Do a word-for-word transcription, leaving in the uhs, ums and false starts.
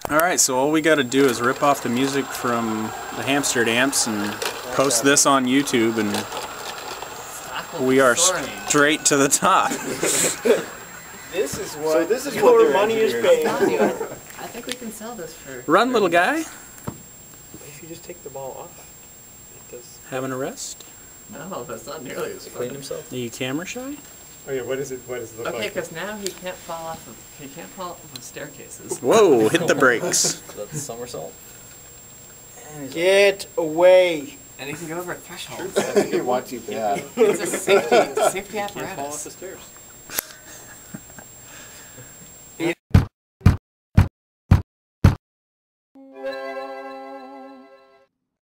Alright, so all we gotta do is rip off the music from the Hamster amps and post this on YouTube, and we are straight to the top. This is what, so this is your what money is paying. I think we can sell this for... Run, little guy. If you just take the ball off, it does... Having a rest? No, that's not nearly as fun. Clean himself. Are you camera shy? Oh yeah, what is it, what does it look Okay, like? because now he can't fall off of, he can't fall off of staircases. Whoa, hit the brakes. That's a somersault. Get away! And he can go over a threshold. He wants you bad. It's a safety, safety Can't fall off apparatus. the stairs.